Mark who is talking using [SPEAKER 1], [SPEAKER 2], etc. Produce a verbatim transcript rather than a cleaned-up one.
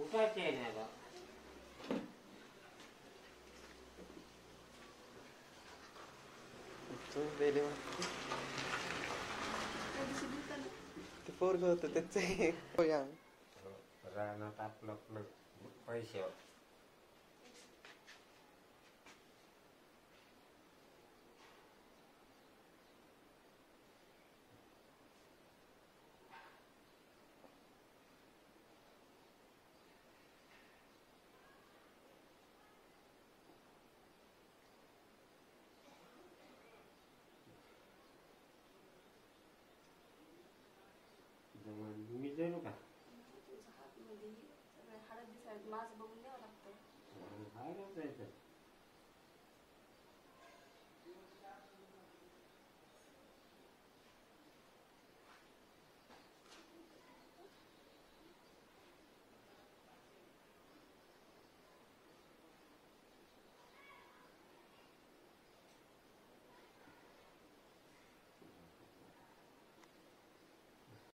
[SPEAKER 1] उठायचे आहे ना
[SPEAKER 2] तू दिले ते पोरग होत त्याचे
[SPEAKER 1] रानात आपलं आपलं पैसे मी जाऊ का
[SPEAKER 3] तुझ्या हातमध्ये सगळे हाडत दिसायला माझं बघून द्यावं लागतं.
[SPEAKER 1] हाय जायचं